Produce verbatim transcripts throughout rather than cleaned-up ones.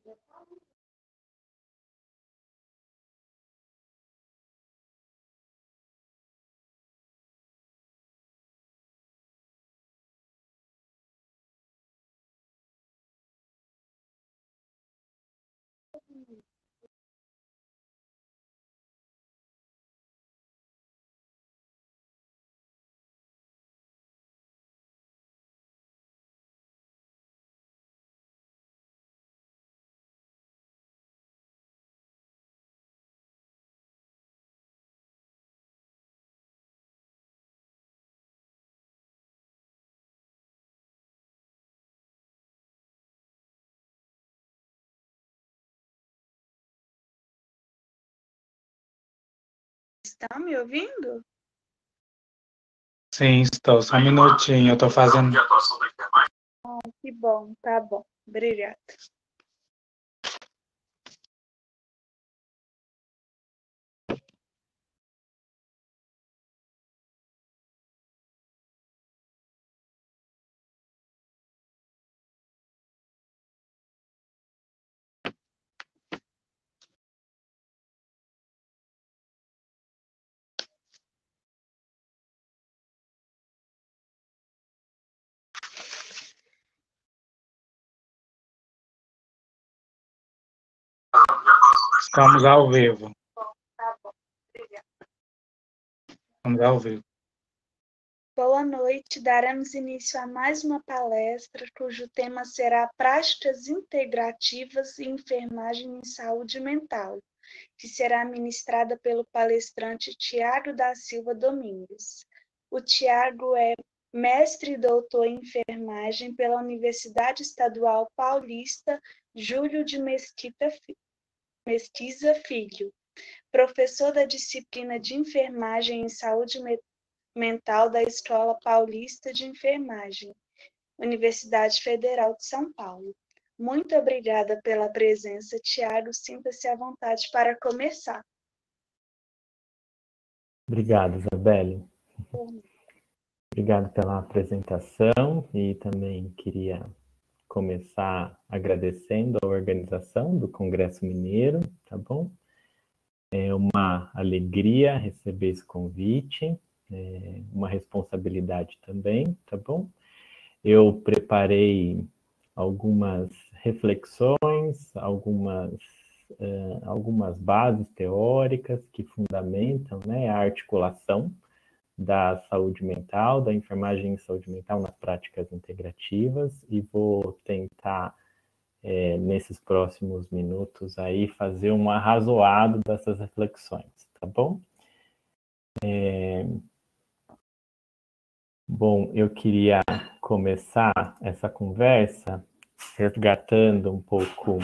Está me ouvindo? Sim, estou. Só um minutinho, eu estou fazendo. Ah, que bom, tá bom. Obrigada. Estamos ao vivo. Tá bom, obrigada. Estamos ao vivo. Boa noite, daremos início a mais uma palestra cujo tema será Práticas Integrativas e Enfermagem em Saúde Mental, que será ministrada pelo palestrante Tiago da Silva Domingues. O Tiago é mestre e doutor em enfermagem pela Universidade Estadual Paulista Júlio de Mesquita, Mesquisa Filho, professor da disciplina de Enfermagem em Saúde Mental da Escola Paulista de Enfermagem, Universidade Federal de São Paulo. Muito obrigada pela presença, Tiago. Sinta-se à vontade para começar. Obrigado, Isabelle. Obrigado pela apresentação e também queria começar agradecendo a organização do Congresso Mineiro, tá bom? É uma alegria receber esse convite, é uma responsabilidade também, tá bom? Eu preparei algumas reflexões, algumas, uh, algumas bases teóricas que fundamentam, né, a articulação da saúde mental, da enfermagem em saúde mental nas práticas integrativas, e vou tentar, é, nesses próximos minutos, aí, fazer um arrazoado dessas reflexões, tá bom? É... Bom, eu queria começar essa conversa resgatando um pouco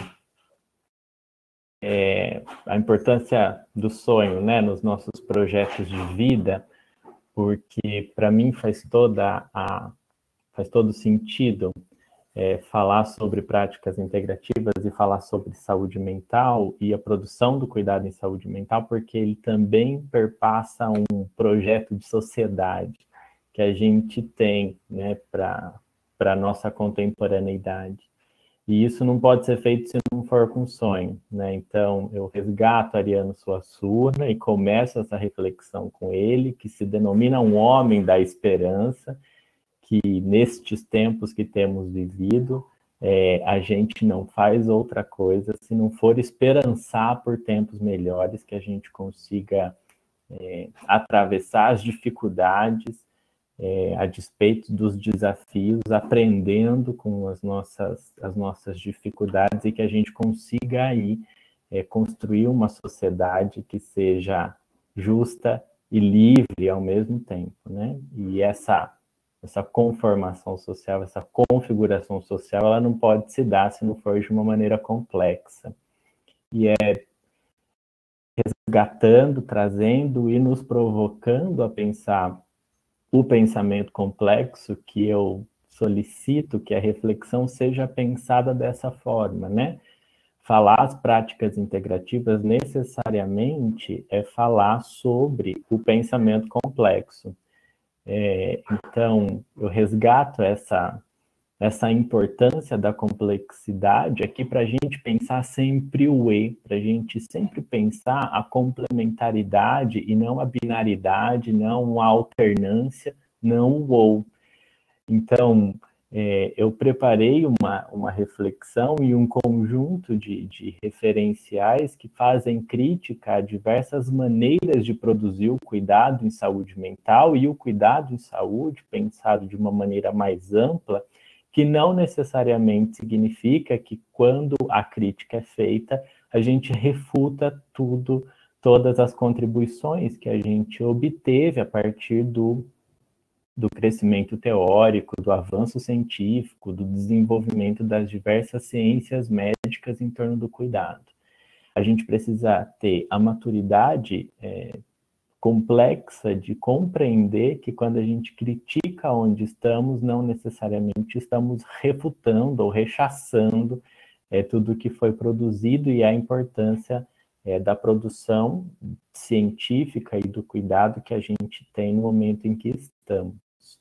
é, a importância do sonho, né, nos nossos projetos de vida, porque para mim faz toda a faz todo sentido é, falar sobre práticas integrativas e falar sobre saúde mental e a produção do cuidado em saúde mental, porque ele também perpassa um projeto de sociedade que a gente tem, né, para para nossa contemporaneidade. E isso não pode ser feito se não for com sonho, né? Então, eu resgato Ariano Suassuna e começo essa reflexão com ele, que se denomina um homem da esperança, que nestes tempos que temos vivido, é, a gente não faz outra coisa se não for esperançar por tempos melhores, que a gente consiga é, atravessar as dificuldades, É, a despeito dos desafios, aprendendo com as nossas, as nossas dificuldades e que a gente consiga aí é, construir uma sociedade que seja justa e livre ao mesmo tempo, né? E essa, essa conformação social, essa configuração social, ela não pode se dar se não for de uma maneira complexa. E é resgatando, trazendo e nos provocando a pensar o pensamento complexo que eu solicito que a reflexão seja pensada dessa forma, né? Falar as práticas integrativas necessariamente é falar sobre o pensamento complexo. É, então, eu resgato essa, essa importância da complexidade aqui para a gente pensar sempre o E, para a gente sempre pensar a complementaridade e não a binaridade, não a alternância, não o ou. Então, é, eu preparei uma, uma reflexão e um conjunto de, de referenciais que fazem crítica a diversas maneiras de produzir o cuidado em saúde mental e o cuidado em saúde, pensado de uma maneira mais ampla, que não necessariamente significa que quando a crítica é feita, a gente refuta tudo, todas as contribuições que a gente obteve a partir do do crescimento teórico, do avanço científico, do desenvolvimento das diversas ciências médicas em torno do cuidado. A gente precisa ter a maturidade é, complexa de compreender que quando a gente critica onde estamos, não necessariamente estamos refutando ou rechaçando é, tudo que foi produzido e a importância é, da produção científica e do cuidado que a gente tem no momento em que estamos.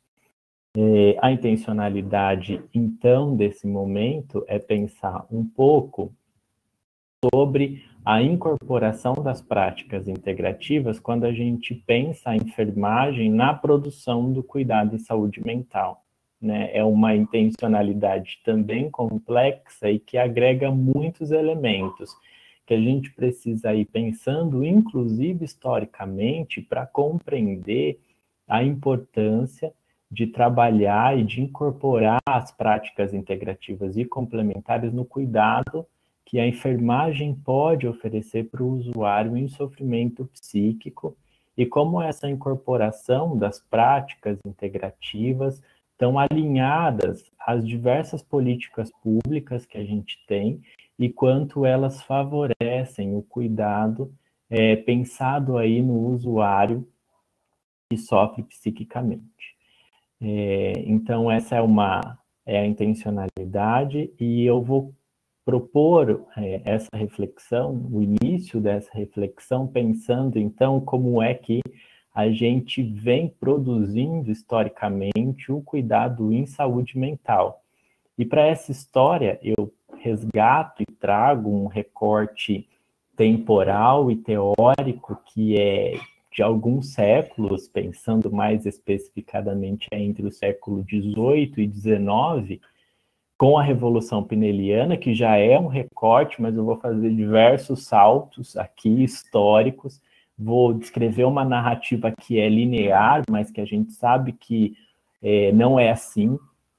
É, a intencionalidade, então, desse momento é pensar um pouco sobre a incorporação das práticas integrativas quando a gente pensa a enfermagem na produção do cuidado em saúde mental, né? É uma intencionalidade também complexa e que agrega muitos elementos que a gente precisa ir pensando, inclusive historicamente, para compreender a importância de trabalhar e de incorporar as práticas integrativas e complementares no cuidado que a enfermagem pode oferecer para o usuário em sofrimento psíquico e como essa incorporação das práticas integrativas estão alinhadas às diversas políticas públicas que a gente tem e quanto elas favorecem o cuidado é, pensado aí no usuário que sofre psiquicamente. É, então, essa é, uma, é a intencionalidade, e eu vou propor é, essa reflexão, o início dessa reflexão, pensando, então, como é que a gente vem produzindo historicamente o cuidado em saúde mental. E para essa história, eu resgato e trago um recorte temporal e teórico que é de alguns séculos, pensando mais especificadamente entre o século dezoito e dezenove, com a Revolução Pineliana, que já é um recorte, mas eu vou fazer diversos saltos aqui históricos, vou descrever uma narrativa que é linear, mas que a gente sabe que é, não é assim.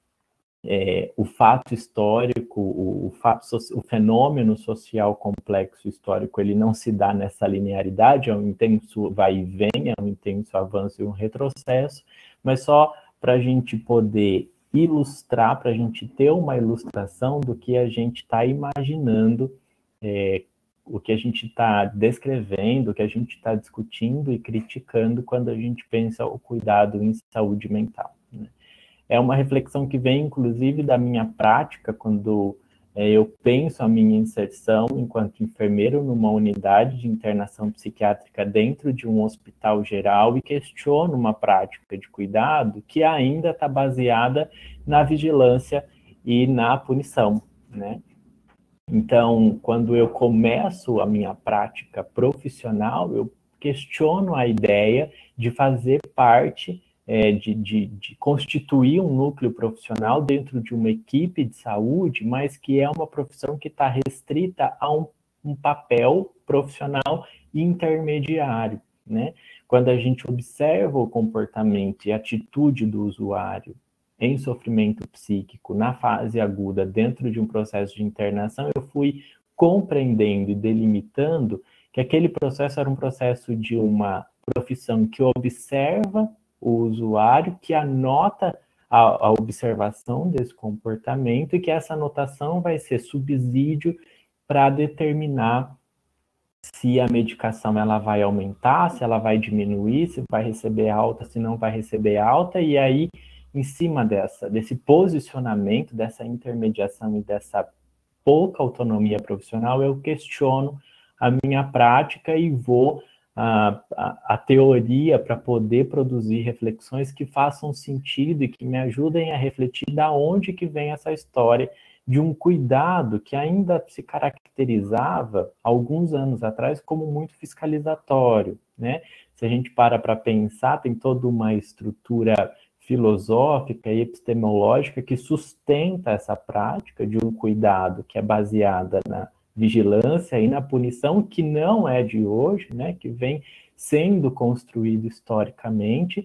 É, o fato histórico, o, o, fato, o fenômeno social complexo histórico, ele não se dá nessa linearidade, é um intenso vai e vem, é um intenso avanço e um retrocesso, mas só para a gente poder ilustrar, para a gente ter uma ilustração do que a gente está imaginando, é, o que a gente está descrevendo, o que a gente está discutindo e criticando quando a gente pensa o cuidado em saúde mental, né? É uma reflexão que vem, inclusive, da minha prática, quando é, eu penso a minha inserção enquanto enfermeiro numa unidade de internação psiquiátrica dentro de um hospital geral e questiono uma prática de cuidado que ainda está baseada na vigilância e na punição, né? Então, quando eu começo a minha prática profissional, eu questiono a ideia de fazer parte É, de, de, de constituir um núcleo profissional dentro de uma equipe de saúde, mas que é uma profissão que está restrita a um, um papel profissional intermediário, né? Quando a gente observa o comportamento e a atitude do usuário em sofrimento psíquico na fase aguda dentro de um processo de internação, eu fui compreendendo e delimitando que aquele processo era um processo de uma profissão que observa o usuário, que anota a, a observação desse comportamento e que essa anotação vai ser subsídio para determinar se a medicação ela vai aumentar, se ela vai diminuir, se vai receber alta, se não vai receber alta, e aí, em cima dessa, desse posicionamento, dessa intermediação e dessa pouca autonomia profissional, eu questiono a minha prática e vou a, a, a teoria para poder produzir reflexões que façam sentido e que me ajudem a refletir da onde que vem essa história de um cuidado que ainda se caracterizava, alguns anos atrás, como muito fiscalizatório, né? Se a gente para para pensar, tem toda uma estrutura filosófica e epistemológica que sustenta essa prática de um cuidado que é baseada na vigilância e na punição, que não é de hoje, né? Que vem sendo construído historicamente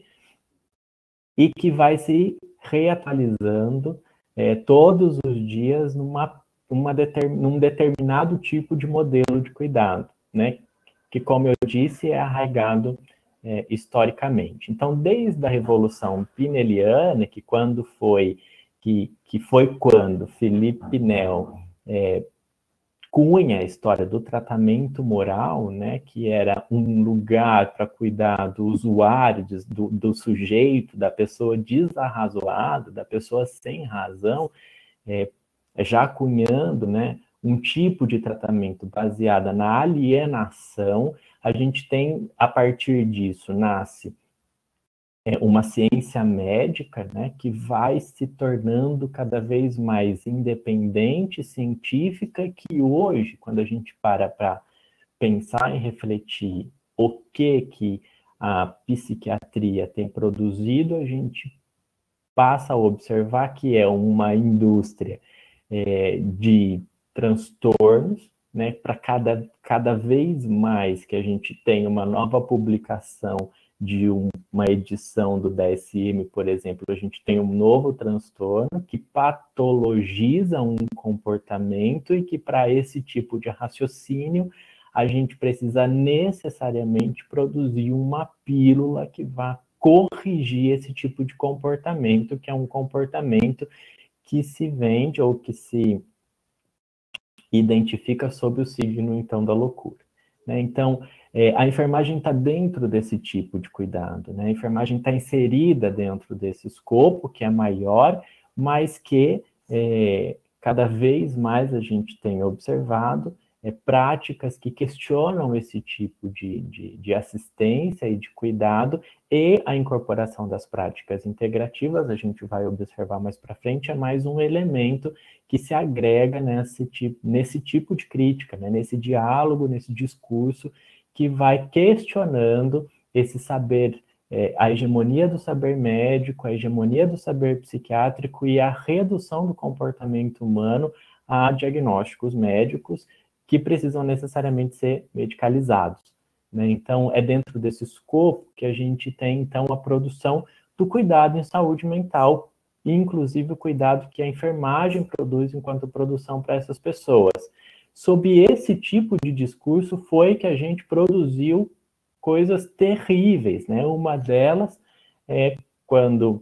e que vai se reatualizando É, todos os dias numa, uma determin, num determinado tipo de modelo de cuidado, né? Que, como eu disse, é arraigado é, historicamente. Então, desde a Revolução Pineliana, que quando foi, que, que foi quando Felipe Pinel é, cunha a história do tratamento moral, né, que era um lugar para cuidar do usuário, do, do sujeito, da pessoa desarrazoada, da pessoa sem razão, é, já cunhando, né, um tipo de tratamento baseado na alienação. A gente tem, a partir disso, nasce é, uma ciência médica, né, que vai se tornando cada vez mais independente, científica, que hoje, quando a gente para para pensar e refletir o que que a psiquiatria tem produzido, a gente passa a observar que é uma indústria é, de transtornos, né, para cada, cada vez mais que a gente tem uma nova publicação de um, uma edição do D S M, por exemplo, a gente tem um novo transtorno que patologiza um comportamento e que, para esse tipo de raciocínio, a gente precisa necessariamente produzir uma pílula que vá corrigir esse tipo de comportamento, que é um comportamento que se vende ou que se identifica sob o signo, então, da loucura. Né? Então, é, a enfermagem está dentro desse tipo de cuidado, né? A enfermagem está inserida dentro desse escopo, que é maior, mas que é, cada vez mais a gente tem observado é, práticas que questionam esse tipo de, de, de assistência e de cuidado, e a incorporação das práticas integrativas, a gente vai observar mais para frente, é mais um elemento que se agrega nesse tipo, nesse tipo de crítica, né? Nesse diálogo, nesse discurso, que vai questionando esse saber, é, a hegemonia do saber médico, a hegemonia do saber psiquiátrico e a redução do comportamento humano a diagnósticos médicos que precisam necessariamente ser medicalizados. Né? Então, é dentro desse escopo que a gente tem, então, a produção do cuidado em saúde mental, e inclusive o cuidado que a enfermagem produz enquanto produção para essas pessoas. Sob esse tipo de discurso foi que a gente produziu coisas terríveis, né? Uma delas é quando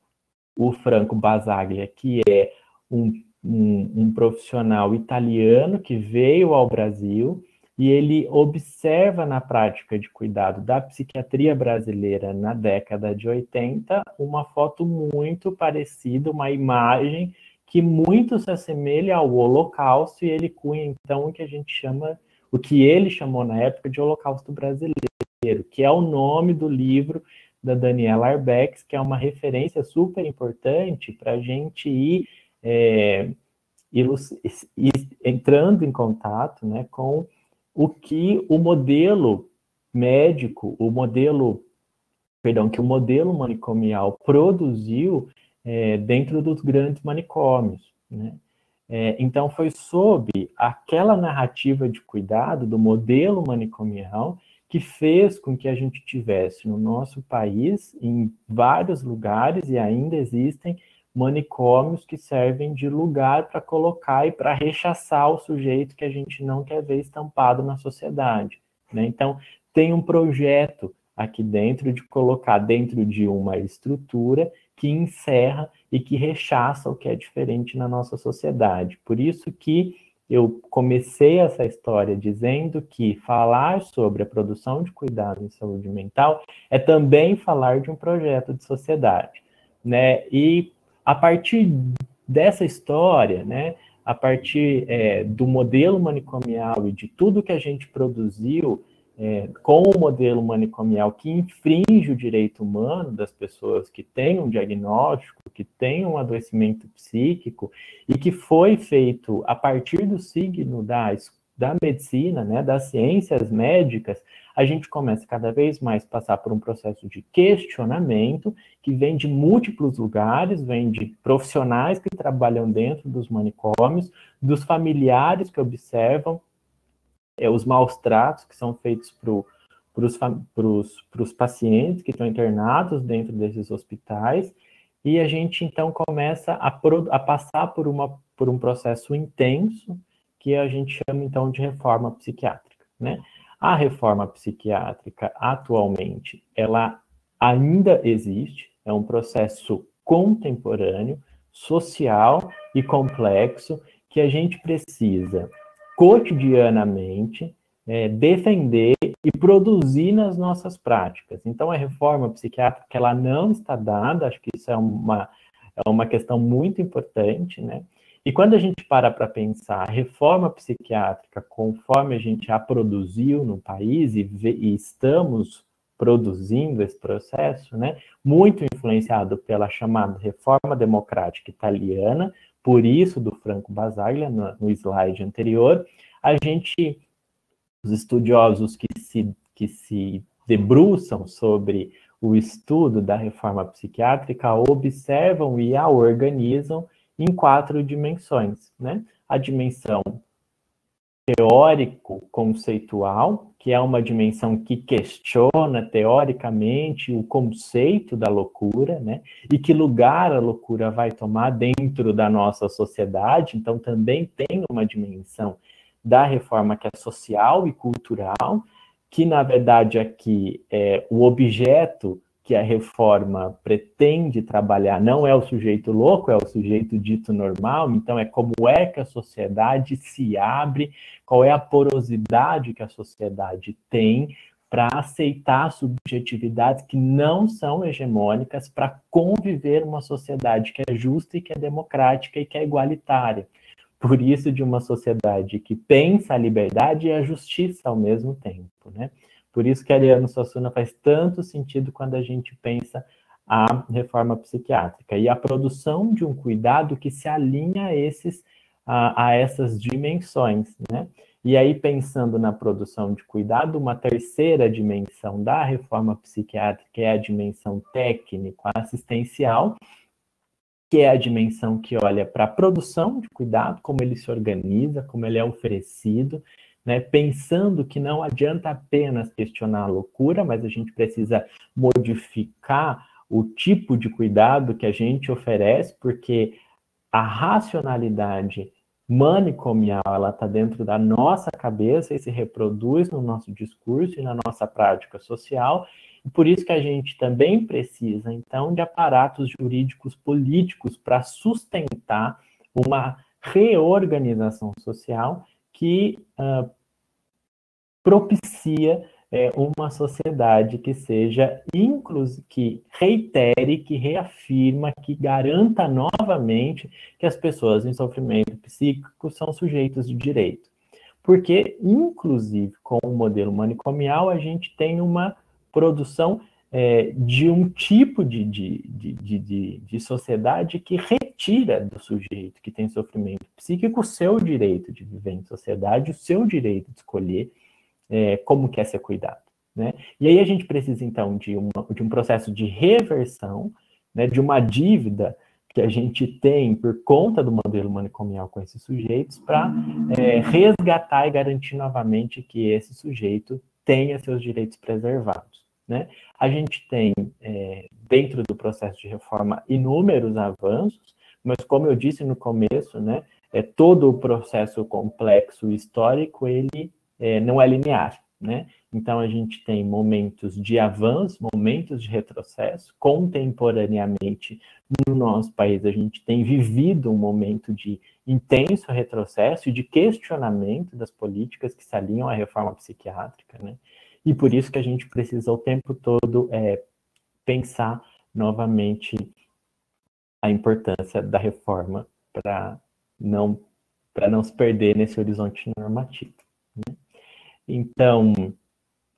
o Franco Basaglia, que é um, um, um profissional italiano que veio ao Brasil, e ele observa na prática de cuidado da psiquiatria brasileira na década de oitenta uma foto muito parecida, uma imagem que muito se assemelha ao Holocausto, e ele cunha, então, o que a gente chama, o que ele chamou na época de Holocausto Brasileiro, que é o nome do livro da Daniela Arbex, que é uma referência super importante para a gente ir, é, ir entrando em contato, né, com o que o modelo médico, o modelo, perdão, que o modelo manicomial produziu é, dentro dos grandes manicômios, né? É, então, foi sob aquela narrativa de cuidado do modelo manicomial que fez com que a gente tivesse no nosso país, em vários lugares, e ainda existem, manicômios que servem de lugar para colocar e para rechaçar o sujeito que a gente não quer ver estampado na sociedade. Né? Então, tem um projeto aqui dentro de colocar dentro de uma estrutura que encerra e que rechaça o que é diferente na nossa sociedade. Por isso que eu comecei essa história dizendo que falar sobre a produção de cuidado em saúde mental é também falar de um projeto de sociedade. Né? E a partir dessa história, né, a partir é, do modelo manicomial e de tudo que a gente produziu é, com o modelo manicomial que infringe o direito humano das pessoas que têm um diagnóstico, que têm um adoecimento psíquico, e que foi feito a partir do signo da, da medicina, né, das ciências médicas, a gente começa cada vez mais a passar por um processo de questionamento que vem de múltiplos lugares, vem de profissionais que trabalham dentro dos manicômios, dos familiares que observam, é, os maus tratos que são feitos para os pacientes que estão internados dentro desses hospitais, e a gente então começa a, pro, a passar por, uma, por um processo intenso que a gente chama então de reforma psiquiátrica, né? A reforma psiquiátrica atualmente, ela ainda existe, é um processo contemporâneo, social e complexo que a gente precisa cotidianamente é, defender e produzir nas nossas práticas. Então, a reforma psiquiátrica, ela não está dada, acho que isso é uma, é uma questão muito importante, né? E quando a gente para para pensar a reforma psiquiátrica conforme a gente a produziu no país e, vê, e estamos produzindo esse processo, né, muito influenciado pela chamada reforma democrática italiana, por isso do Franco Basaglia, no, no slide anterior, a gente, os estudiosos que se, que se debruçam sobre o estudo da reforma psiquiátrica observam e a organizam em quatro dimensões, né? A dimensão teórico-conceitual, que é uma dimensão que questiona teoricamente o conceito da loucura, né? E que lugar a loucura vai tomar dentro da nossa sociedade. Então, também tem uma dimensão da reforma que é social e cultural, que, na verdade, aqui é o objeto que a reforma pretende trabalhar não é o sujeito louco, é o sujeito dito normal. Então, é como é que a sociedade se abre, qual é a porosidade que a sociedade tem para aceitar subjetividades que não são hegemônicas, para conviver uma sociedade que é justa e que é democrática e que é igualitária. Por isso, de uma sociedade que pensa a liberdade e a justiça ao mesmo tempo, né? Por isso que Ariano Suassuna faz tanto sentido quando a gente pensa a reforma psiquiátrica e a produção de um cuidado que se alinha a, esses, a, a essas dimensões, né? E aí, pensando na produção de cuidado, uma terceira dimensão da reforma psiquiátrica é a dimensão técnico-assistencial, que é a dimensão que olha para a produção de cuidado, como ele se organiza, como ele é oferecido, né, pensando que não adianta apenas questionar a loucura, mas a gente precisa modificar o tipo de cuidado que a gente oferece, porque a racionalidade manicomial, ela está dentro da nossa cabeça e se reproduz no nosso discurso e na nossa prática social, e por isso que a gente também precisa, então, de aparatos jurídicos políticos para sustentar uma reorganização social que uh, propicia é, uma sociedade que seja inclusive, que reitere, que reafirma, que garanta novamente que as pessoas em sofrimento psíquico são sujeitos de direito. Porque, inclusive, com o modelo manicomial, a gente tem uma produção é, de um tipo de, de, de, de, de sociedade que retira do sujeito que tem sofrimento psíquico o seu direito de viver em sociedade, o seu direito de escolher é, como quer ser cuidado, né? E aí a gente precisa, então, de, uma, de um processo de reversão, né, de uma dívida que a gente tem por conta do modelo manicomial com esses sujeitos para é, resgatar e garantir novamente que esse sujeito tenha seus direitos preservados, né? A gente tem, é, dentro do processo de reforma, inúmeros avanços, mas como eu disse no começo, né, é, todo o processo complexo histórico, ele é, não é linear, né? Então, a gente tem momentos de avanço, momentos de retrocesso. Contemporaneamente, no nosso país, a gente tem vivido um momento de intenso retrocesso e de questionamento das políticas que se alinham à reforma psiquiátrica, né? E por isso que a gente precisa, o tempo todo, é, pensar novamente a importância da reforma para não, para não se perder nesse horizonte normativo, né? Então,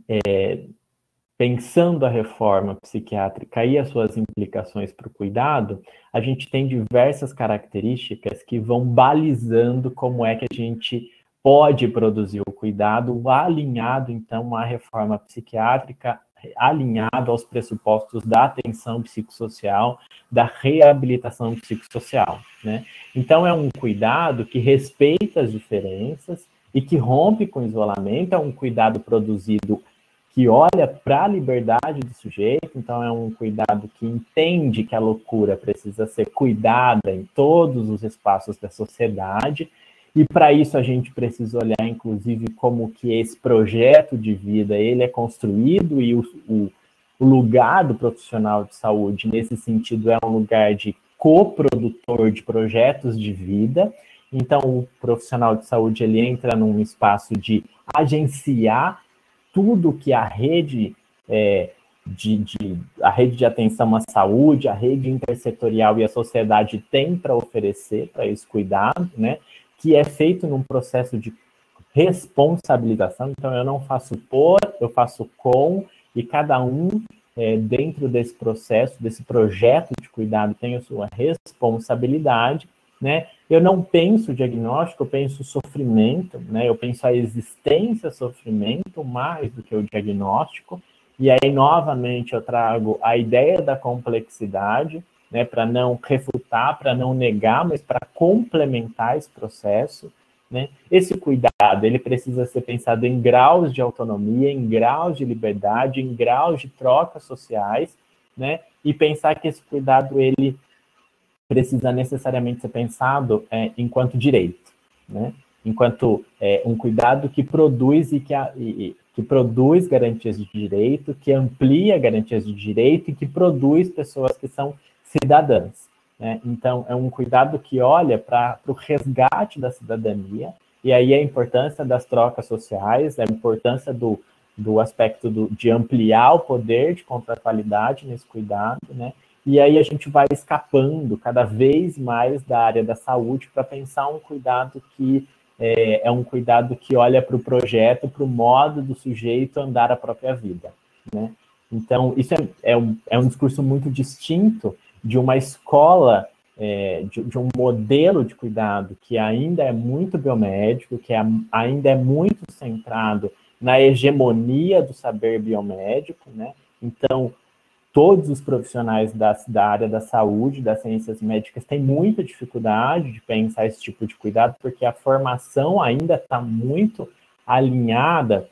é, pensando a reforma psiquiátrica e as suas implicações para o cuidado, a gente tem diversas características que vão balizando como é que a gente pode produzir o cuidado alinhado, então, à reforma psiquiátrica, alinhado aos pressupostos da atenção psicossocial, da reabilitação psicossocial, né? Então, é um cuidado que respeita as diferenças e que rompe com o isolamento, é um cuidado produzido que olha para a liberdade do sujeito, então é um cuidado que entende que a loucura precisa ser cuidada em todos os espaços da sociedade, e para isso a gente precisa olhar, inclusive, como que esse projeto de vida ele é construído, e o, o, o lugar do profissional de saúde, nesse sentido, é um lugar de coprodutor de projetos de vida. Então, o profissional de saúde ele entra num espaço de agenciar tudo que a rede, é, de, de, a rede de atenção à saúde, a rede intersetorial e a sociedade tem para oferecer para esse cuidado, né? Que é feito num processo de responsabilização. Então, eu não faço por, eu faço com, e cada um, é, dentro desse processo, desse projeto de cuidado, tem a sua responsabilidade, né? Eu não penso diagnóstico, eu penso sofrimento, né? Eu penso a existência sofrimento mais do que o diagnóstico, e aí, novamente, eu trago a ideia da complexidade, né? Para não refutar, para não negar, mas para complementar esse processo, né? Esse cuidado, ele precisa ser pensado em graus de autonomia, em graus de liberdade, em graus de trocas sociais, né? E pensar que esse cuidado, ele precisa necessariamente ser pensado é, enquanto direito, né? Enquanto é, um cuidado que produz e que, a, e, que produz garantias de direito, que amplia garantias de direito e que produz pessoas que são cidadãs, né? Então, é um cuidado que olha para o resgate da cidadania, e aí a importância das trocas sociais, a importância do, do aspecto do, de ampliar o poder de contratualidade nesse cuidado, né? E aí a gente vai escapando cada vez mais da área da saúde para pensar um cuidado que é, é um cuidado que olha para o projeto, para o modo do sujeito andar a própria vida, né? Então, isso é, é, um, é um discurso muito distinto de uma escola, é, de, de um modelo de cuidado que ainda é muito biomédico, que é, ainda é muito centrado na hegemonia do saber biomédico, né? Então, todos os profissionais da, da área da saúde, das ciências médicas, têm muita dificuldade de pensar esse tipo de cuidado, porque a formação ainda está muito alinhada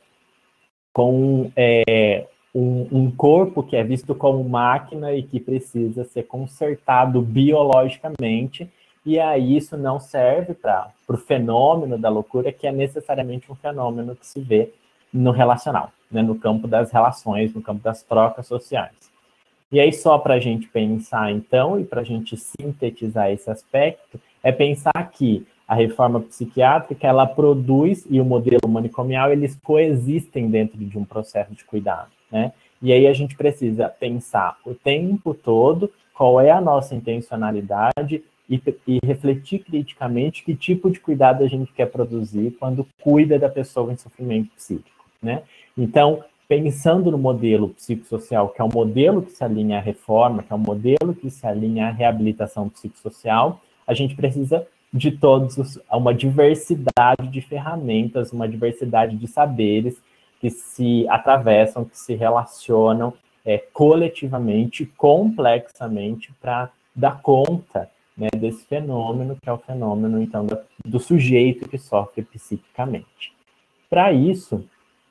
com é, um, um corpo que é visto como máquina e que precisa ser consertado biologicamente, e aí isso não serve para o fenômeno da loucura, que é necessariamente um fenômeno que se vê no relacional, né, no campo das relações, no campo das trocas sociais. E aí, só para a gente pensar, então, e para a gente sintetizar esse aspecto, é pensar que a reforma psiquiátrica, ela produz, e o modelo manicomial, eles coexistem dentro de um processo de cuidado, né? E aí a gente precisa pensar o tempo todo qual é a nossa intencionalidade e, e refletir criticamente que tipo de cuidado a gente quer produzir quando cuida da pessoa em sofrimento psíquico, né? Então, pensando no modelo psicossocial, que é um modelo que se alinha à reforma, que é um modelo que se alinha à reabilitação psicossocial, a gente precisa de todos os, uma diversidade de ferramentas, uma diversidade de saberes que se atravessam, que se relacionam é, coletivamente, complexamente, para dar conta, né, desse fenômeno, que é o fenômeno, então, do, do sujeito que sofre psiquicamente. Para isso,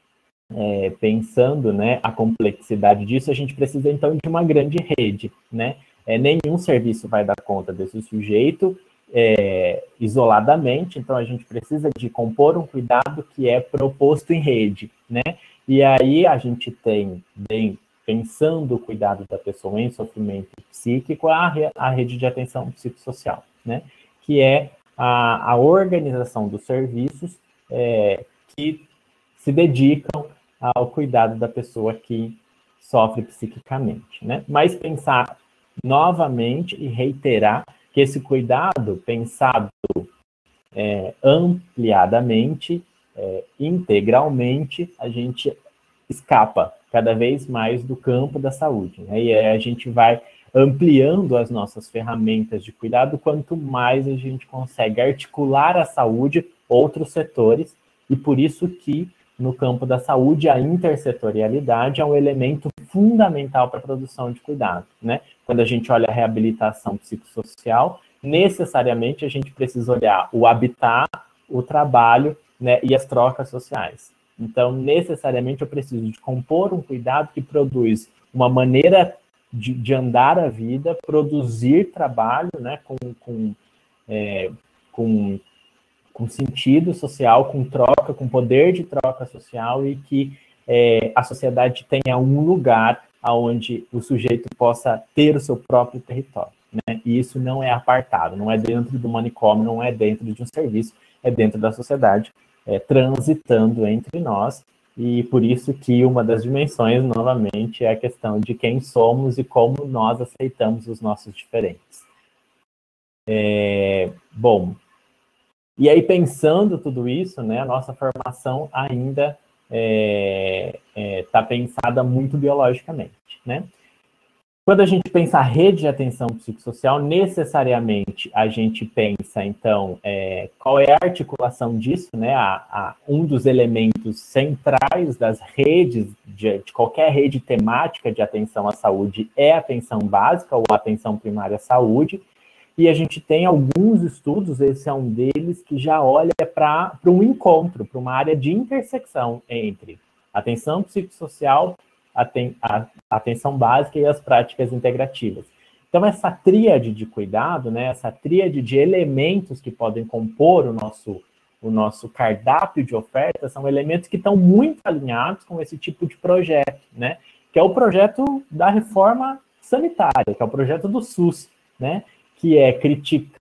É, pensando, né, a complexidade disso, a gente precisa, então, de uma grande rede, né? É, nenhum serviço vai dar conta desse sujeito é, isoladamente, então a gente precisa de compor um cuidado que é proposto em rede, né? E aí a gente tem, bem, pensando o cuidado da pessoa em sofrimento psíquico, a, a rede de atenção psicossocial, né? Que é a, a organização dos serviços é, que se dedicam ao cuidado da pessoa que sofre psiquicamente, né? Mas pensar novamente e reiterar que esse cuidado, pensado é, ampliadamente, é, integralmente, a gente escapa cada vez mais do campo da saúde, né? E aí a gente vai ampliando as nossas ferramentas de cuidado, quanto mais a gente consegue articular a saúde, outros setores, e por isso que no campo da saúde a intersetorialidade é um elemento fundamental para a produção de cuidado, né? Quando a gente olha a reabilitação psicossocial, necessariamente a gente precisa olhar o habitat, o trabalho, né, e as trocas sociais. Então, necessariamente eu preciso de compor um cuidado que produz uma maneira De, de andar a vida, produzir trabalho, né, com, com, é, com, com sentido social, com troca, com poder de troca social, e que é, a sociedade tenha um lugar onde o sujeito possa ter o seu próprio território, né? E isso não é apartado, não é dentro do manicômio, não é dentro de um serviço, é dentro da sociedade, é, transitando entre nós. E por isso que uma das dimensões, novamente, é a questão de quem somos e como nós aceitamos os nossos diferentes. É, bom, e aí pensando tudo isso, né, a nossa formação ainda está é, é, tá pensada muito biologicamente, né? Quando a gente pensa a rede de atenção psicossocial, necessariamente a gente pensa, então, é, qual é a articulação disso, né? A, a, um dos elementos centrais das redes, de, de qualquer rede temática de atenção à saúde é a atenção básica ou a atenção primária à saúde, e a gente tem alguns estudos, esse é um deles, que já olha para um encontro, para uma área de intersecção entre atenção psicossocial, Aten a atenção básica e as práticas integrativas. Então, essa tríade de cuidado, né, essa tríade de elementos que podem compor o nosso, o nosso cardápio de oferta, são elementos que estão muito alinhados com esse tipo de projeto, né, que é o projeto da reforma sanitária, que é o projeto do SUS, né, que é criticar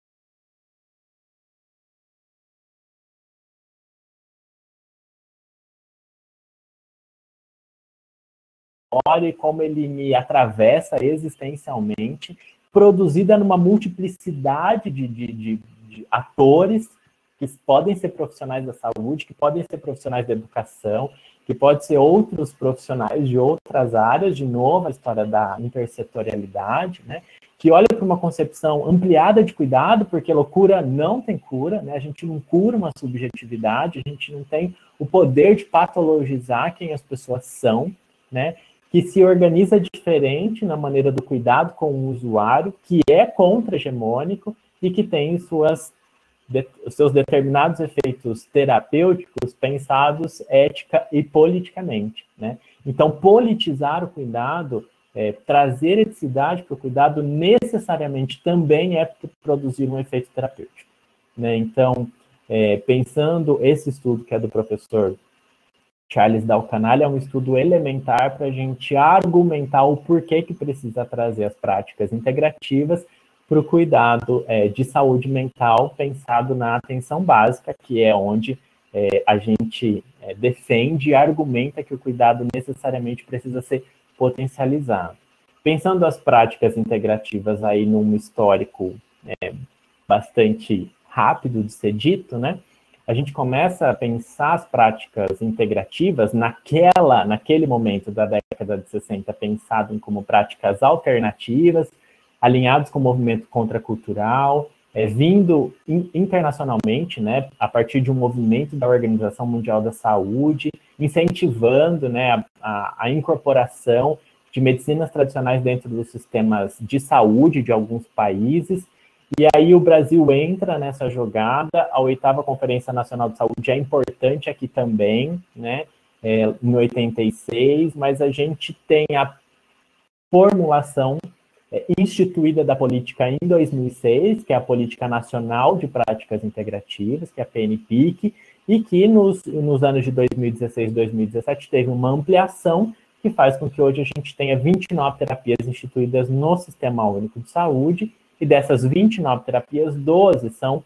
e como ele me atravessa existencialmente, produzida numa multiplicidade de, de, de, de atores que podem ser profissionais da saúde, que podem ser profissionais da educação, que podem ser outros profissionais de outras áreas, de novo, a história da intersetorialidade, né? Que olha para uma concepção ampliada de cuidado, porque loucura não tem cura, né? A gente não cura uma subjetividade, a gente não tem o poder de patologizar quem as pessoas são, né? Que se organiza diferente na maneira do cuidado com o usuário, que é contra-hegemônico e que tem suas, de, seus determinados efeitos terapêuticos pensados ética e politicamente, né? Então, politizar o cuidado, é, trazer eticidade para o cuidado, necessariamente também é produzir um efeito terapêutico, né? Então, é, pensando esse estudo que é do professor Charles Dalcanale, é um estudo elementar para a gente argumentar o porquê que precisa trazer as práticas integrativas para o cuidado é, de saúde mental pensado na atenção básica, que é onde é, a gente é, defende e argumenta que o cuidado necessariamente precisa ser potencializado. Pensando as práticas integrativas aí num histórico é, bastante rápido de ser dito, né? A gente começa a pensar as práticas integrativas naquela, naquele momento da década de sessenta, pensado como práticas alternativas, alinhados com o movimento contracultural, é, vindo in, internacionalmente, né, a partir de um movimento da Organização Mundial da Saúde, incentivando, né, a, a, a incorporação de medicinas tradicionais dentro dos sistemas de saúde de alguns países. E aí o Brasil entra nessa jogada, a oitava Conferência Nacional de Saúde é importante aqui também, né, é, em oitenta e seis, mas a gente tem a formulação é, instituída da política em dois mil e seis, que é a Política Nacional de Práticas Integrativas, que é a P N P I C, e que nos, nos anos de dois mil e dezesseis e dois mil e dezessete teve uma ampliação que faz com que hoje a gente tenha vinte e nove terapias instituídas no Sistema Único de Saúde, e dessas vinte e nove terapias, doze são,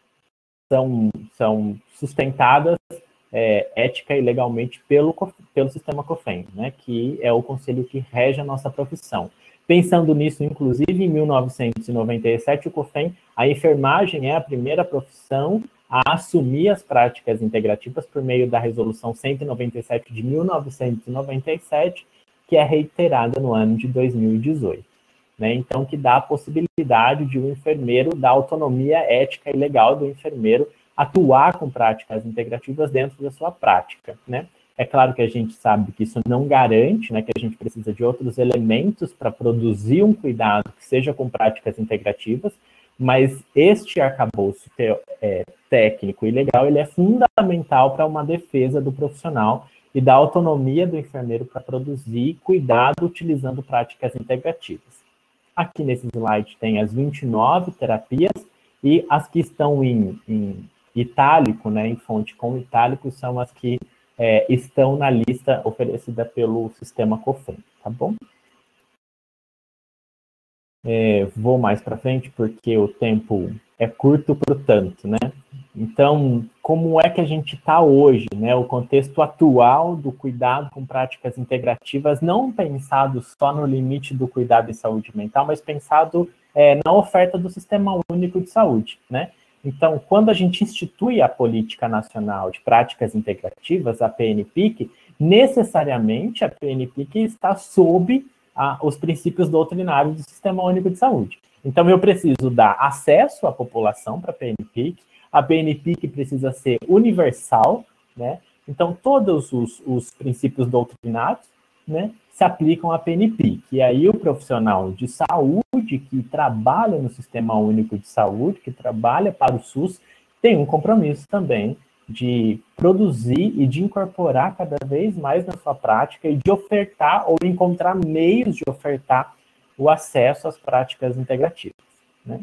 são, são sustentadas é, ética e legalmente pelo, pelo sistema COFEN, né, que é o conselho que rege a nossa profissão. Pensando nisso, inclusive, em mil novecentos e noventa e sete, o COFEN, a enfermagem é a primeira profissão a assumir as práticas integrativas por meio da Resolução cento e noventa e sete de mil novecentos e noventa e sete, que é reiterada no ano de dois mil e dezoito. Né? Então, que dá a possibilidade de um enfermeiro, da autonomia ética e legal do enfermeiro, atuar com práticas integrativas dentro da sua prática. Né? É claro que a gente sabe que isso não garante, né, que a gente precisa de outros elementos para produzir um cuidado que seja com práticas integrativas, mas este arcabouço te, é, técnico e legal, ele é fundamental para uma defesa do profissional e da autonomia do enfermeiro para produzir cuidado utilizando práticas integrativas. Aqui nesse slide tem as vinte e nove terapias e as que estão em, em itálico, né, em fonte com itálico, são as que é, estão na lista oferecida pelo sistema COFEN, tá bom? É, vou mais para frente porque o tempo é curto, portanto, né? Então, como é que a gente está hoje, né? O contexto atual do cuidado com práticas integrativas, não pensado só no limite do cuidado em saúde mental, mas pensado é, na oferta do Sistema Único de Saúde, né? Então, quando a gente institui a Política Nacional de Práticas Integrativas, a P N P I C, necessariamente a P N P I C está sob a, os princípios doutrinários do Sistema Único de Saúde. Então, eu preciso dar acesso à população para a P N P I C, a P N P I C precisa ser universal, né? Então, todos os, os princípios doutrinários, né, se aplicam à P N P I C. E aí, o profissional de saúde que trabalha no Sistema Único de Saúde, que trabalha para o SUS, tem um compromisso também de produzir e de incorporar cada vez mais na sua prática e de ofertar ou encontrar meios de ofertar o acesso às práticas integrativas, né?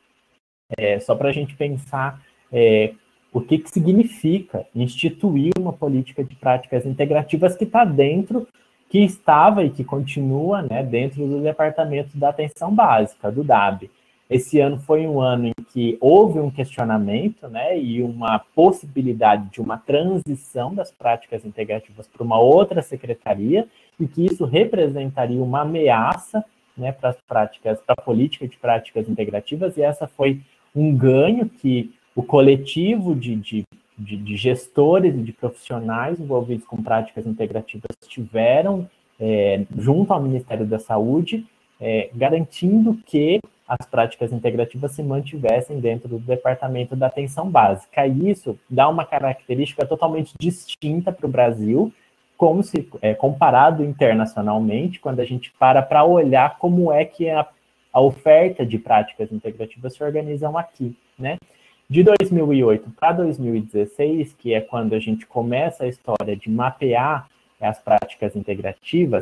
É, só para a gente pensar é, o que, que significa instituir uma política de práticas integrativas que está dentro, que estava e que continua, né, dentro do Departamento da Atenção Básica, do D A B. Esse ano foi um ano em que houve um questionamento, né, e uma possibilidade de uma transição das práticas integrativas para uma outra secretaria, e que isso representaria uma ameaça, né, para as práticas, para a política de práticas integrativas, e essa foi um ganho que o coletivo de, de, de, de gestores e de profissionais envolvidos com práticas integrativas tiveram é, junto ao Ministério da Saúde, é, garantindo que as práticas integrativas se mantivessem dentro do Departamento da Atenção Básica. E isso dá uma característica totalmente distinta para o Brasil, como se é, comparado internacionalmente, quando a gente para para olhar como é que a, a oferta de práticas integrativas se organizam aqui, né? De dois mil e oito para dois mil e dezesseis, que é quando a gente começa a história de mapear as práticas integrativas,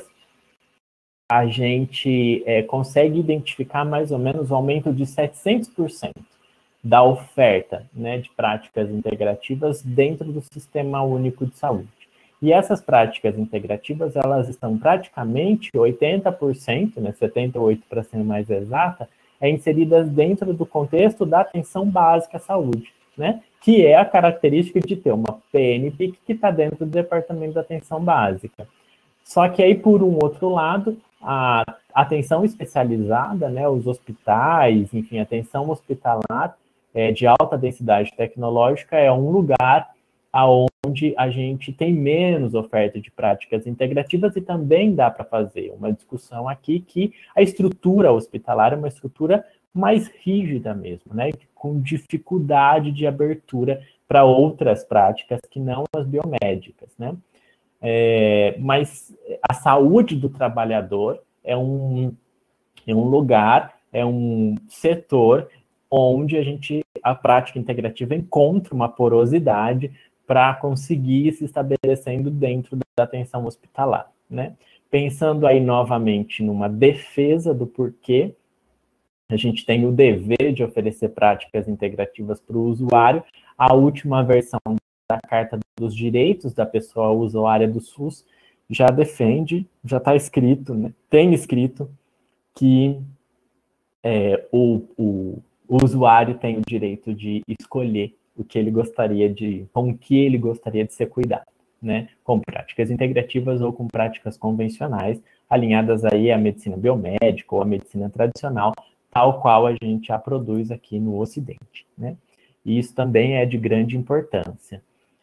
a gente é, consegue identificar mais ou menos um aumento de setecentos por cento da oferta, né, de práticas integrativas dentro do Sistema Único de Saúde. E essas práticas integrativas, elas estão praticamente oitenta por cento, né, setenta e oito por cento para ser mais exata, é inseridas dentro do contexto da atenção básica à saúde, né, que é a característica de ter uma P N P I C que está dentro do Departamento da Atenção Básica. Só que aí, por um outro lado, a atenção especializada, né, os hospitais, enfim, atenção hospitalar é, de alta densidade tecnológica é um lugar aonde a gente tem menos oferta de práticas integrativas e também dá para fazer uma discussão aqui que a estrutura hospitalar é uma estrutura mais rígida mesmo, né, com dificuldade de abertura para outras práticas que não as biomédicas, né. É, mas a saúde do trabalhador é um, é um lugar, é um setor onde a gente, a prática integrativa encontra uma porosidade para conseguir se estabelecendo dentro da atenção hospitalar, né? Pensando aí novamente numa defesa do porquê a gente tem o dever de oferecer práticas integrativas para o usuário, a última versão da Carta dos Direitos da Pessoa Usuária do SUS já defende, já está escrito, né, tem escrito que é, o, o, o usuário tem o direito de escolher o que ele gostaria de, com o que ele gostaria de ser cuidado, né, com práticas integrativas ou com práticas convencionais, alinhadas aí à medicina biomédica ou à medicina tradicional, tal qual a gente a produz aqui no Ocidente, né. e isso também é de grande importância.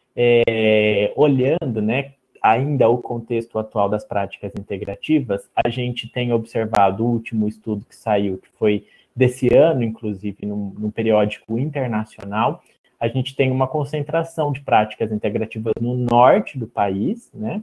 É, olhando, né, ainda o contexto atual das práticas integrativas, a gente tem observado o último estudo que saiu, que foi desse ano, inclusive, num, num periódico internacional, a gente tem uma concentração de práticas integrativas no norte do país, né?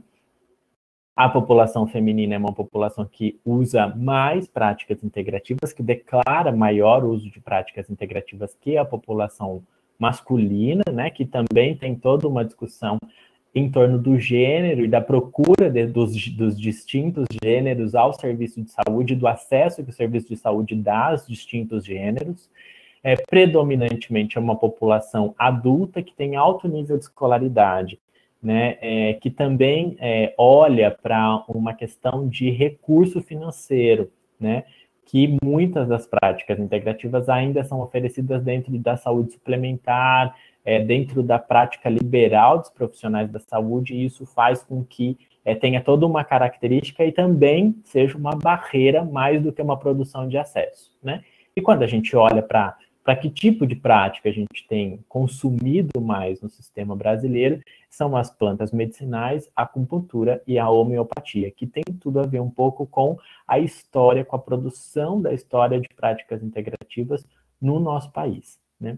A população feminina é uma população que usa mais práticas integrativas, que declara maior uso de práticas integrativas que a população masculina, né? Que também tem toda uma discussão em torno do gênero e da procura de, dos, dos distintos gêneros ao serviço de saúde, do acesso que o serviço de saúde dá aos distintos gêneros. É, predominantemente é uma população adulta que tem alto nível de escolaridade, né, é, que também é, olha para uma questão de recurso financeiro, né, que muitas das práticas integrativas ainda são oferecidas dentro da saúde suplementar, é, dentro da prática liberal dos profissionais da saúde, e isso faz com que é, tenha toda uma característica e também seja uma barreira mais do que uma produção de acesso, né? E quando a gente olha para para que tipo de prática a gente tem consumido mais no sistema brasileiro, são as plantas medicinais, a acupuntura e a homeopatia, que tem tudo a ver um pouco com a história, com a produção da história de práticas integrativas no nosso país, né?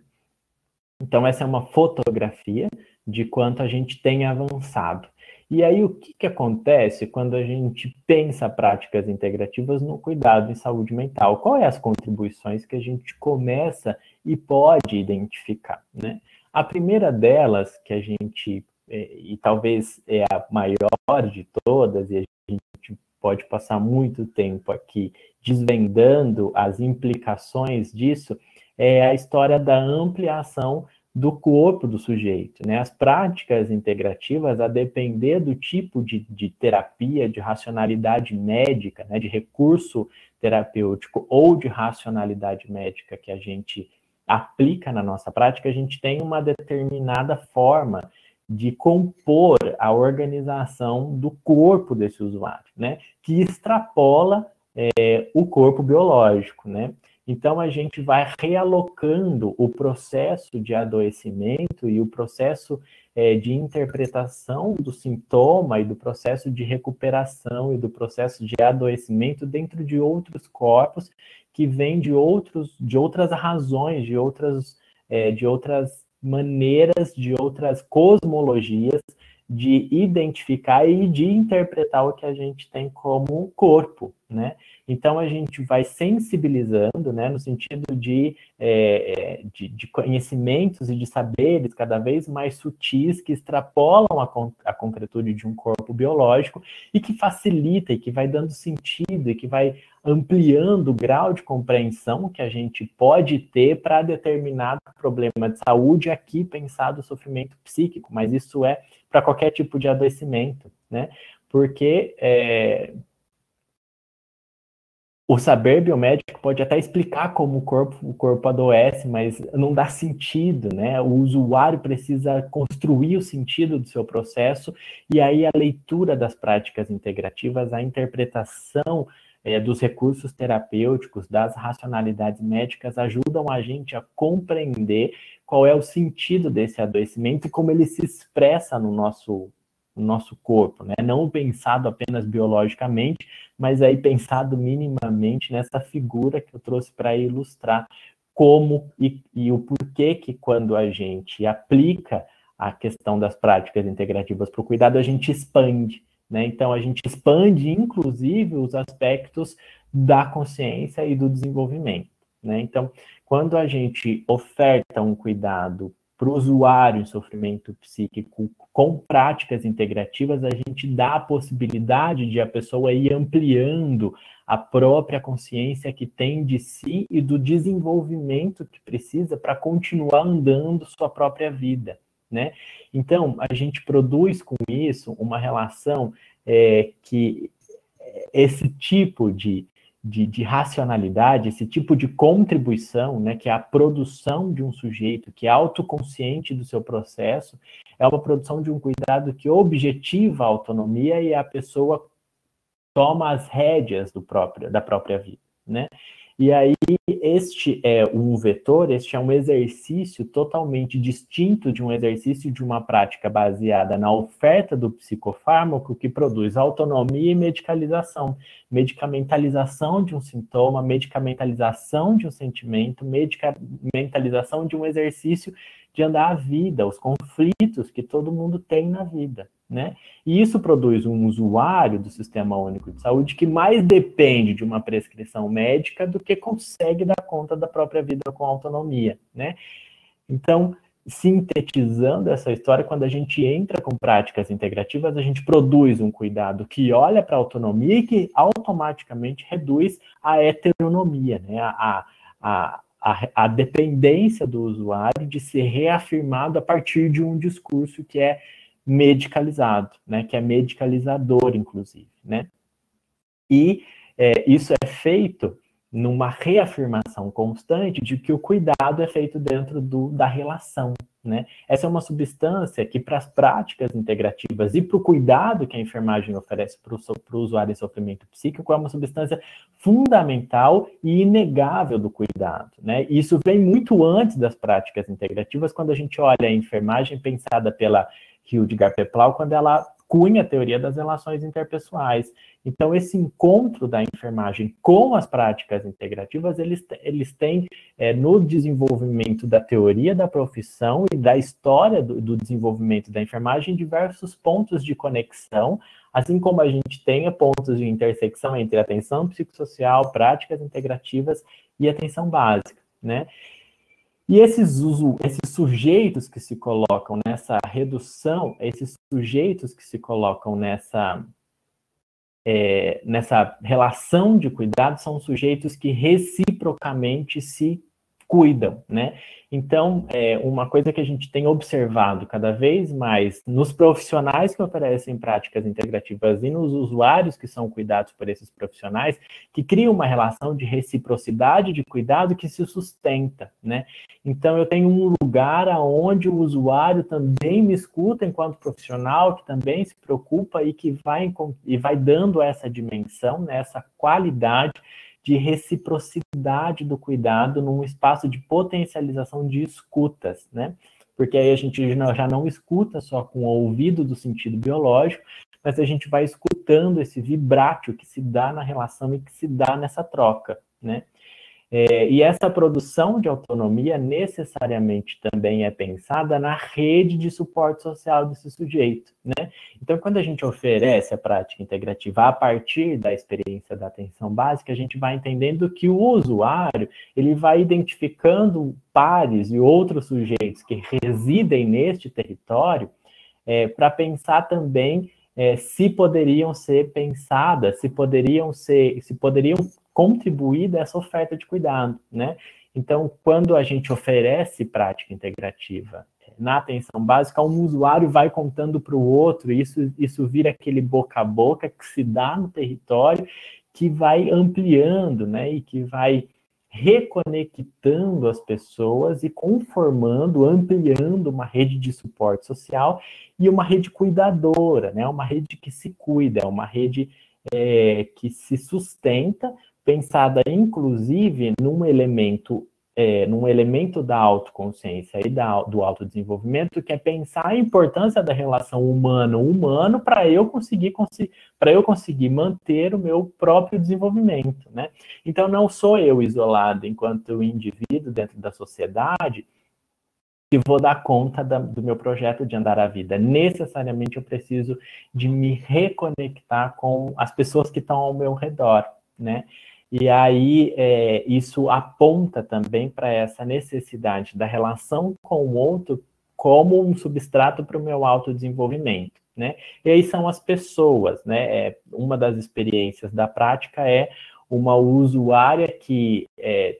Então, essa é uma fotografia de quanto a gente tem avançado. E aí, o que, que acontece quando a gente pensa práticas integrativas no cuidado em saúde mental? Quais são as contribuições que a gente começa e pode identificar, né? A primeira delas, que a gente, e talvez é a maior de todas, e a gente pode passar muito tempo aqui desvendando as implicações disso, é a história da ampliação do corpo do sujeito, né? As práticas integrativas, a depender do tipo de, de terapia, de racionalidade médica, né, de recurso terapêutico ou de racionalidade médica que a gente aplica na nossa prática, a gente tem uma determinada forma de compor a organização do corpo desse usuário, né, que extrapola é, o corpo biológico, né? Então, a gente vai realocando o processo de adoecimento e o processo é, de interpretação do sintoma e do processo de recuperação e do processo de adoecimento dentro de outros corpos que vêm de, outros, de outras razões, de outras, é, de outras maneiras, de outras cosmologias de identificar e de interpretar o que a gente tem como corpo, né? Então, a gente vai sensibilizando, né, no sentido de, é, de, de conhecimentos e de saberes cada vez mais sutis que extrapolam a, con a concretude de um corpo biológico e que facilita e que vai dando sentido e que vai ampliando o grau de compreensão que a gente pode ter para determinado problema de saúde, aqui pensado o sofrimento psíquico, mas isso é para qualquer tipo de adoecimento, né? Porque é, o saber biomédico pode até explicar como o corpo, o corpo adoece, mas não dá sentido, né? O usuário precisa construir o sentido do seu processo, e aí a leitura das práticas integrativas, a interpretação é, dos recursos terapêuticos, das racionalidades médicas, ajudam a gente a compreender qual é o sentido desse adoecimento e como ele se expressa no nosso, no nosso corpo, né? Não pensado apenas biologicamente, mas aí pensado minimamente nessa figura que eu trouxe para ilustrar como e, e o porquê que quando a gente aplica a questão das práticas integrativas para o cuidado, a gente expande, né? Então, a gente expande, inclusive, os aspectos da consciência e do desenvolvimento, né? Então, quando a gente oferta um cuidado para o usuário em sofrimento psíquico com práticas integrativas, a gente dá a possibilidade de a pessoa ir ampliando a própria consciência que tem de si e do desenvolvimento que precisa para continuar andando sua própria vida, né? Então, a gente produz com isso uma relação é, que esse tipo de De, de racionalidade, esse tipo de contribuição, né, que é a produção de um sujeito que é autoconsciente do seu processo, é uma produção de um cuidado que objetiva a autonomia e a pessoa toma as rédeas do próprio, da própria vida, né? E aí, este é um vetor, este é um exercício totalmente distinto de um exercício de uma prática baseada na oferta do psicofármaco que produz autonomia e medicalização. Medicamentalização de um sintoma, medicamentalização de um sentimento, medicamentalização de um exercício de andar a vida, os conflitos que todo mundo tem na vida, né? E isso produz um usuário do Sistema Único de Saúde que mais depende de uma prescrição médica do que consegue dar conta da própria vida com autonomia, né? Então, sintetizando essa história, quando a gente entra com práticas integrativas, a gente produz um cuidado que olha para a autonomia e que automaticamente reduz a heteronomia, né? A, a, a, a dependência do usuário de ser reafirmado a partir de um discurso que é medicalizado, né, que é medicalizador, inclusive, né? E é, isso é feito numa reafirmação constante de que o cuidado é feito dentro do, da relação, né? Essa é uma substância que, para as práticas integrativas e para o cuidado que a enfermagem oferece para o usuário em sofrimento psíquico, é uma substância fundamental e inegável do cuidado, né? E isso vem muito antes das práticas integrativas, quando a gente olha a enfermagem pensada pela Hildegard Peplau, quando ela cunha a teoria das relações interpessoais. Então, esse encontro da enfermagem com as práticas integrativas, eles, eles têm, é, no desenvolvimento da teoria da profissão e da história do, do desenvolvimento da enfermagem, diversos pontos de conexão, assim como a gente tem pontos de intersecção entre atenção psicossocial, práticas integrativas e atenção básica, né? E esses, esses sujeitos que se colocam nessa redução, esses sujeitos que se colocam nessa, é, nessa relação de cuidado, são sujeitos que reciprocamente se cuidam, né? Então, é uma coisa que a gente tem observado cada vez mais nos profissionais que oferecem práticas integrativas e nos usuários que são cuidados por esses profissionais, que cria uma relação de reciprocidade de cuidado que se sustenta, né? Então, eu tenho um lugar onde o usuário também me escuta enquanto profissional, que também se preocupa e que vai, e vai dando essa dimensão, né, essa qualidade de reciprocidade do cuidado num espaço de potencialização de escutas, né? Porque aí a gente já não escuta só com o ouvido do sentido biológico, mas a gente vai escutando esse vibrátil que se dá na relação e que se dá nessa troca, né? É, e essa produção de autonomia necessariamente também é pensada na rede de suporte social desse sujeito, né? Então, quando a gente oferece a prática integrativa a partir da experiência da atenção básica, a gente vai entendendo que o usuário, ele vai identificando pares e outros sujeitos que residem neste território, é, para pensar também é, se poderiam ser pensadas, se poderiam ser, se poderiam contribuir dessa oferta de cuidado, né? Então, quando a gente oferece prática integrativa na atenção básica, um usuário vai contando para o outro, e isso, isso vira aquele boca a boca que se dá no território, que vai ampliando, né? E que vai reconectando as pessoas e conformando, ampliando uma rede de suporte social e uma rede cuidadora, né? Uma rede que se cuida, é uma rede é, que se sustenta, pensada inclusive num elemento, é, num elemento da autoconsciência e da, do autodesenvolvimento, que é pensar a importância da relação humano-humano para eu conseguir, para eu conseguir manter o meu próprio desenvolvimento, né? Então, não sou eu isolado enquanto indivíduo dentro da sociedade que vou dar conta da, do meu projeto de andar a vida. Necessariamente eu preciso de me reconectar com as pessoas que estão ao meu redor, né? E aí, é, isso aponta também para essa necessidade da relação com o outro como um substrato para o meu autodesenvolvimento, né? E aí são as pessoas, né? É, uma das experiências da prática é uma usuária que, é,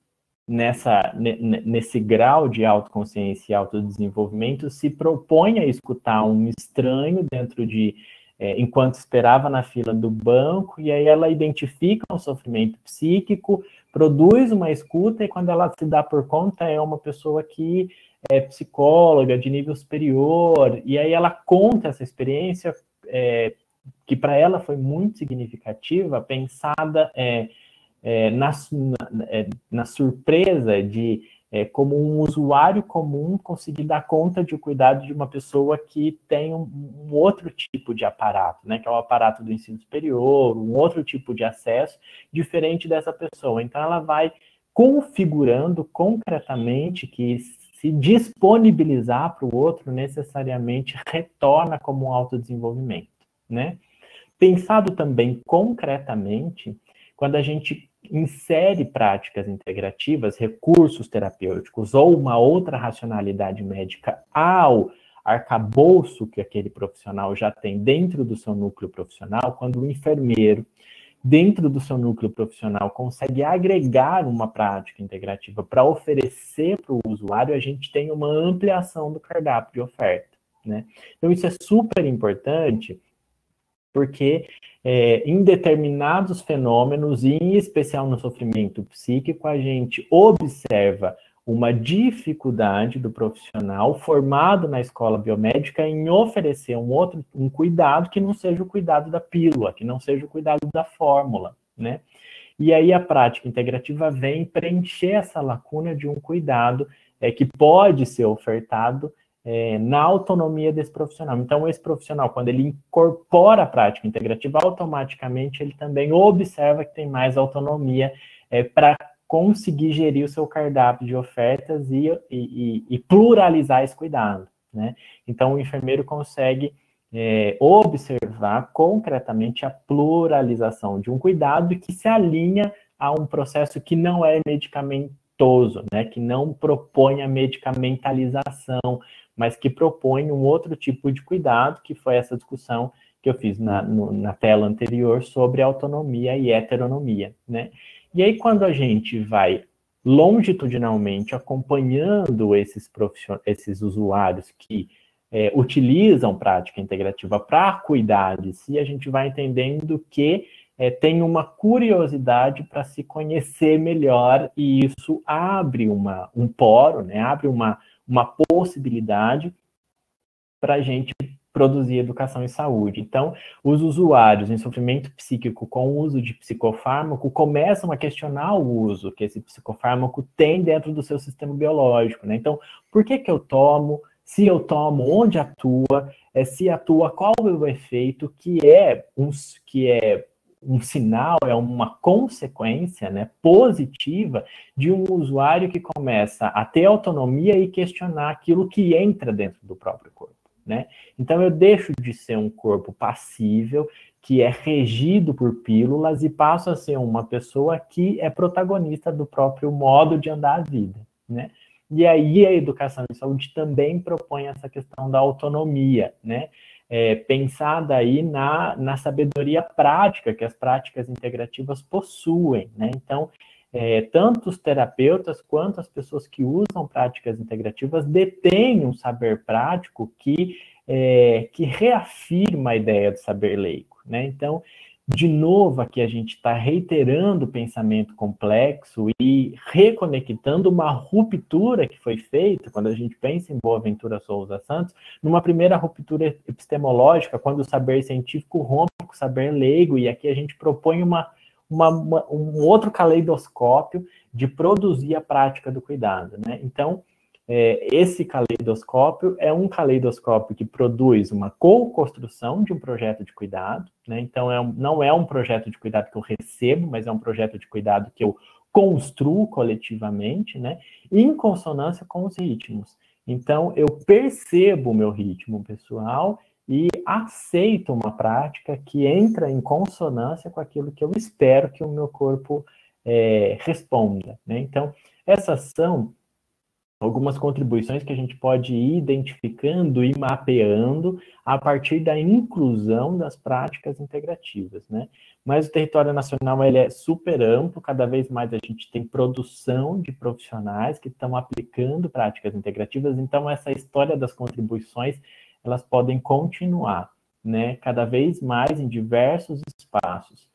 nessa, nesse grau de autoconsciência e autodesenvolvimento, se propõe a escutar um estranho dentro de É, enquanto esperava na fila do banco, e aí ela identifica um sofrimento psíquico, produz uma escuta, e quando ela se dá por conta, é uma pessoa que é psicóloga de nível superior, e aí ela conta essa experiência, é, que para ela foi muito significativa, pensada é, é, na, na, é, na surpresa de é, como um usuário comum conseguir dar conta de cuidado de uma pessoa que tem um, um outro tipo de aparato, né, que é o aparato do ensino superior, um outro tipo de acesso diferente dessa pessoa. Então, ela vai configurando concretamente que se disponibilizar para o outro necessariamente retorna como um autodesenvolvimento, né? Pensado também concretamente, quando a gente insere práticas integrativas, recursos terapêuticos ou uma outra racionalidade médica ao arcabouço que aquele profissional já tem dentro do seu núcleo profissional, quando o enfermeiro, dentro do seu núcleo profissional, consegue agregar uma prática integrativa para oferecer para o usuário, a gente tem uma ampliação do cardápio de oferta, né? Então, isso é super importante, porque é, em determinados fenômenos, e em especial no sofrimento psíquico, a gente observa uma dificuldade do profissional formado na escola biomédica em oferecer um outro um cuidado que não seja o cuidado da pílula, que não seja o cuidado da fórmula, né? E aí a prática integrativa vem preencher essa lacuna de um cuidado é, que pode ser ofertado É, na autonomia desse profissional. Então, esse profissional, quando ele incorpora a prática integrativa, automaticamente ele também observa que tem mais autonomia é, para conseguir gerir o seu cardápio de ofertas e, e, e pluralizar esse cuidado, né? Então, o enfermeiro consegue é, observar concretamente a pluralização de um cuidado que se alinha a um processo que não é medicamentoso, né? Que não propõe a medicamentalização, mas que propõe um outro tipo de cuidado, que foi essa discussão que eu fiz na, no, na tela anterior sobre autonomia e heteronomia, né? E aí, quando a gente vai longitudinalmente acompanhando esses, esses usuários que é, utilizam prática integrativa para cuidar de si, a gente vai entendendo que é, tem uma curiosidade para se conhecer melhor, e isso abre uma, um poro, né? Abre uma uma possibilidade para a gente produzir educação em saúde. Então, os usuários em sofrimento psíquico com o uso de psicofármaco começam a questionar o uso que esse psicofármaco tem dentro do seu sistema biológico, né? Então, por que que eu tomo? Se eu tomo, onde atua? É, se atua, qual é o efeito? Que é um, que é um sinal, é uma consequência, né, positiva de um usuário que começa a ter autonomia e questionar aquilo que entra dentro do próprio corpo, né? Então, eu deixo de ser um corpo passível, que é regido por pílulas, e passo a ser uma pessoa que é protagonista do próprio modo de andar a vida, né? E aí a educação em saúde também propõe essa questão da autonomia, né? É, pensada aí na, na sabedoria prática que as práticas integrativas possuem, né? Então, é, tanto os terapeutas quanto as pessoas que usam práticas integrativas detêm um saber prático que, é, que reafirma a ideia do saber leigo, né? Então, de novo, aqui a gente está reiterando o pensamento complexo e reconectando uma ruptura que foi feita, quando a gente pensa em Boaventura Souza Santos, numa primeira ruptura epistemológica, quando o saber científico rompe com o saber leigo, e aqui a gente propõe uma, uma, uma, um outro caleidoscópio de produzir a prática do cuidado, né? Então, É, esse caleidoscópio é um caleidoscópio que produz uma co-construção de um projeto de cuidado, né? Então, é um, não é um projeto de cuidado que eu recebo, mas é um projeto de cuidado que eu construo coletivamente, né? Em consonância com os ritmos. Então, eu percebo o meu ritmo pessoal e aceito uma prática que entra em consonância com aquilo que eu espero que o meu corpo é, responda, né? Então, essas são algumas contribuições que a gente pode ir identificando e mapeando a partir da inclusão das práticas integrativas, né? Mas o território nacional, ele é super amplo, cada vez mais a gente tem produção de profissionais que estão aplicando práticas integrativas, então essa história das contribuições, elas podem continuar, né? Cada vez mais em diversos espaços.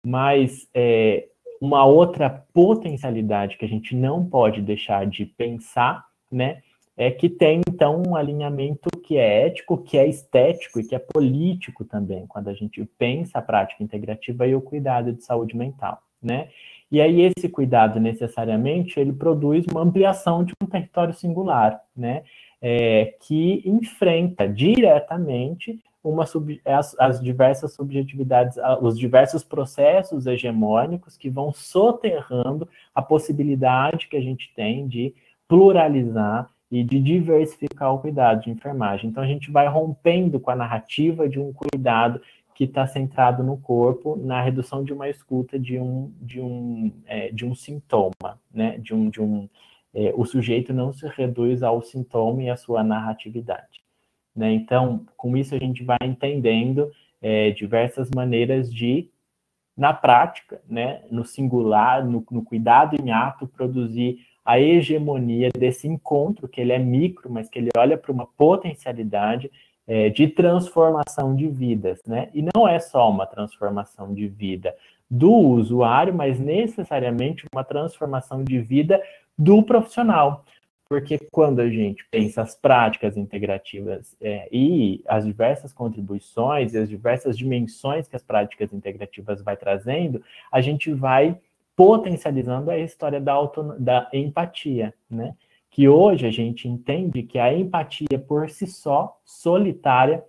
Mas é, uma outra potencialidade que a gente não pode deixar de pensar, né, é que tem, então, um alinhamento que é ético, que é estético e que é político também, quando a gente pensa a prática integrativa e o cuidado de saúde mental, né? E aí esse cuidado, necessariamente, ele produz uma ampliação de um território singular, né? É, que enfrenta diretamente uma sub, as, as diversas subjetividades, os diversos processos hegemônicos que vão soterrando a possibilidade que a gente tem de pluralizar e de diversificar o cuidado de enfermagem. Então, a gente vai rompendo com a narrativa de um cuidado que está centrado no corpo, na redução de uma escuta de um, de um, é, de um sintoma, né? De um, de um, é, o sujeito não se reduz ao sintoma e à sua narratividade, né? Então, com isso a gente vai entendendo é, diversas maneiras de, na prática, né, no singular, no, no cuidado em ato, produzir a hegemonia desse encontro, que ele é micro, mas que ele olha para uma potencialidade é, de transformação de vidas, né? E não é só uma transformação de vida do usuário, mas necessariamente uma transformação de vida do profissional. Porque quando a gente pensa as práticas integrativas é, e as diversas contribuições e as diversas dimensões que as práticas integrativas vai trazendo, a gente vai potencializando a história da, da empatia, né? Que hoje a gente entende que a empatia por si só, solitária,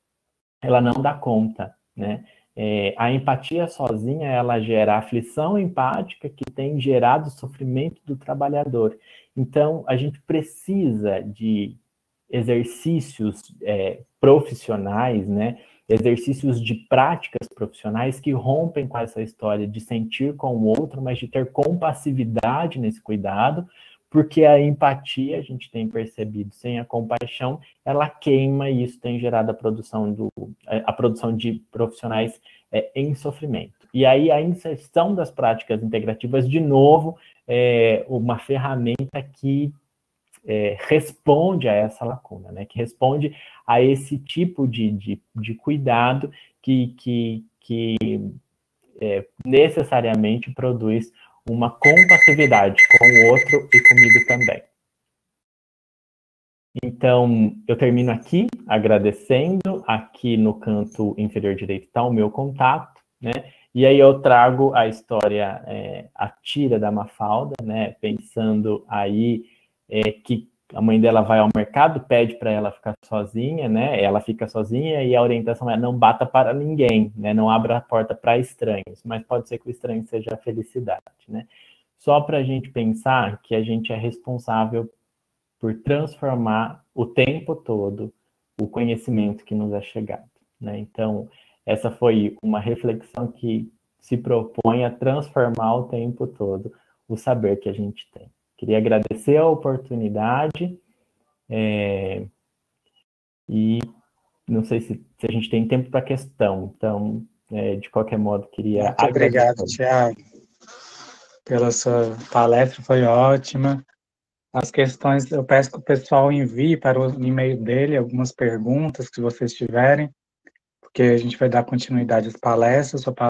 ela não dá conta, né? É, a empatia sozinha, ela gera aflição empática que tem gerado sofrimento do trabalhador. Então, a gente precisa de exercícios é, profissionais, né? Exercícios de práticas profissionais que rompem com essa história de sentir com o outro, mas de ter compassividade nesse cuidado, porque a empatia, a gente tem percebido, sem a compaixão, ela queima e isso tem gerado a produção, do, a produção de profissionais é, em sofrimento. E aí a inserção das práticas integrativas, de novo, é uma ferramenta que é, responde a essa lacuna, né? Que responde a esse tipo de, de, de cuidado que, que, que é, necessariamente produz uma compassividade com o outro e comigo também. Então, eu termino aqui, agradecendo. Aqui no canto inferior direito está o meu contato, né? E aí eu trago a história, é, a tira da Mafalda, né? Pensando aí é, que a mãe dela vai ao mercado, pede para ela ficar sozinha, né? Ela fica sozinha e a orientação é não bata para ninguém, né? Não abra a porta para estranhos, mas pode ser que o estranho seja a felicidade, né? Só para a gente pensar que a gente é responsável por transformar o tempo todo o conhecimento que nos é chegado, né? Então, essa foi uma reflexão que se propõe a transformar o tempo todo o saber que a gente tem. Queria agradecer a oportunidade é, e não sei se, se a gente tem tempo para questão, então, é, de qualquer modo, queria Muito obrigado, Thiago, pela sua palestra, foi ótima. As questões, eu peço que o pessoal envie para o e-mail dele algumas perguntas que vocês tiverem, porque a gente vai dar continuidade às palestras.